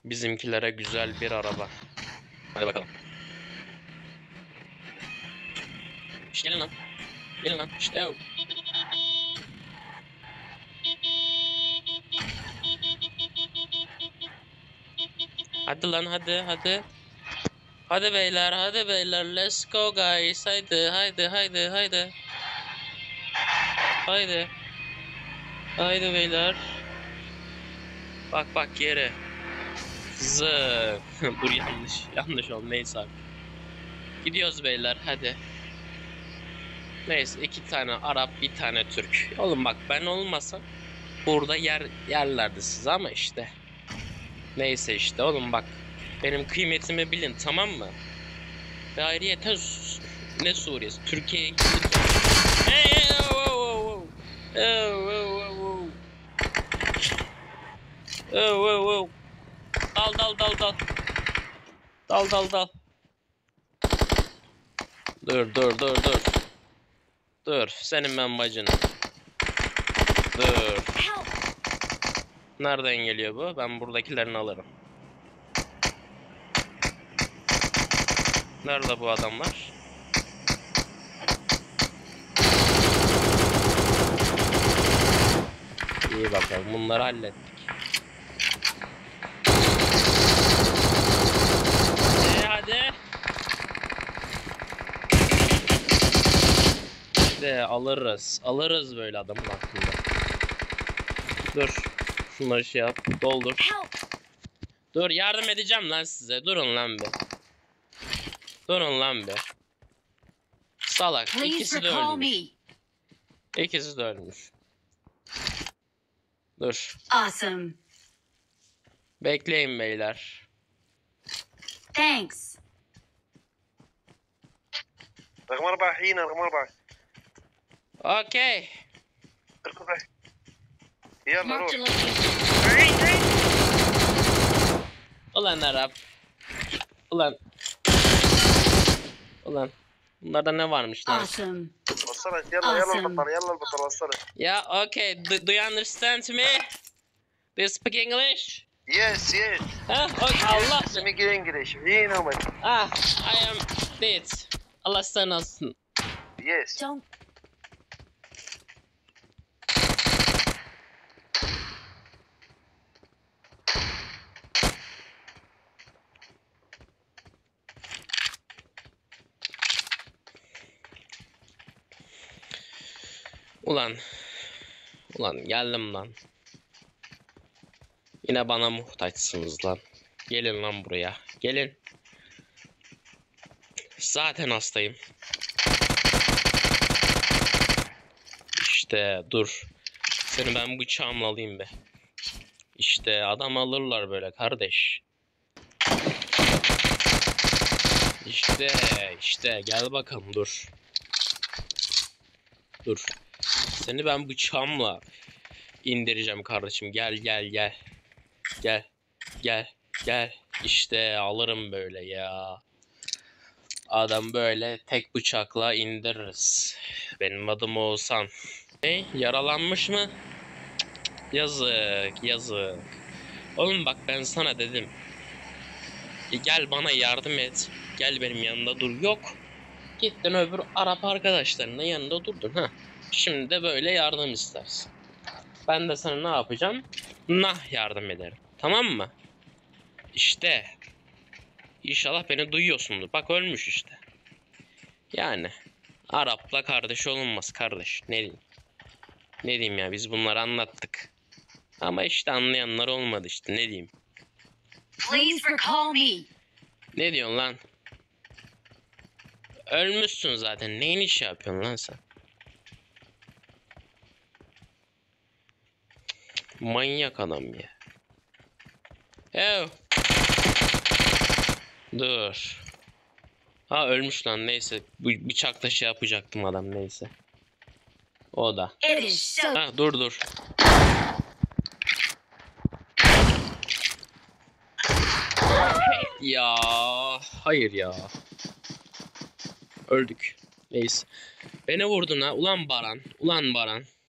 Bizimkilere güzel bir araba. Hadi bakalım. İşte gelin lan. Gelin lan. İşte o. Hadi lan hadi hadi. Hadi beyler hadi beyler. Let's go guys. Haydi haydi haydi haydi. Haydi. Haydi beyler. Bak bak yere. Zık. Dur yanlış. Yanlış oldu. Neyse abi. Gidiyoruz beyler hadi. Neyse 2 tane Arap bir tane Türk. Oğlum bak ben olmasam burada yerlerdi siz ama işte. Neyse işte oğlum bak. Benim kıymetimi bilin tamam mı? Ve ayrıyeten ne Suriye'si? Türkiye'ye gidip... Dal. Dal. Dur. Dur senin ben bacını. Dur. Nereden geliyor bu? Ben buradakilerini alırım. Nerede bu adamlar? İyi bakalım bunları hallettik. Hadi. De alırız. Alırız böyle adamın aklında. Dur. Şunları şey yap. Doldur. Dur yardım edeceğim lan size. Durun lan be. Durun lan be. Salak. İkisi de ölmüş. İkisi de ölmüş. Dur. Awesome. Bekleyin beyler. Thanks. رقم 4 هنا رقم 4 Okey. اركض يلا Marked a روح location. Ulan Arap. Ulan. Bunlarda ne varmış lan? Awesome. وصلت يلا البطل يلا البطل وصلت. Yeah, okay. Do you understand me? Do you speak English? Yes. Ha? Okay, Allah. Speak English. هنا وين. I am dead. Allah sen olsun. Yes. Don't. Ulan geldim lan. Yine bana muhtaçsınız lan. Gelin lan buraya. Gelin. Zaten hastayım. İşte dur. Seni ben bıçağımla alayım be. İşte adam alırlar böyle kardeş. İşte gel bakalım dur. Dur. Seni ben bıçağımla indireceğim kardeşim. Gel. Gel. İşte alırım böyle ya. Adam böyle tek bıçakla indiririz. Benim adım Oğuzhan. Yaralanmış mı? Yazık. Oğlum bak ben sana dedim. Gel bana yardım et. Gel benim yanımda dur. Yok. Gittin öbür Arap arkadaşlarının yanında durdun ha. Şimdi de böyle yardım istersin. Ben de sana ne yapacağım? Yardım ederim. Tamam mı? İşte. İnşallah beni duyuyorsundur. Bak ölmüş işte. Yani. Arap'la kardeş olunmaz kardeş. Ne diyeyim ya biz bunları anlattık. Ama işte anlayanlar olmadı işte ne diyeyim. Please recall me. Ne diyorsun lan? Ölmüşsün zaten. Neyin iş yapıyorsun lan sen? Manyak adam ya. Dur. Ölmüş lan neyse. Bıçakla şey yapacaktım adam neyse. O da. Dur. Ya hayır ya. Öldük. Neyse. Beni vurdun ha. Ulan Baran.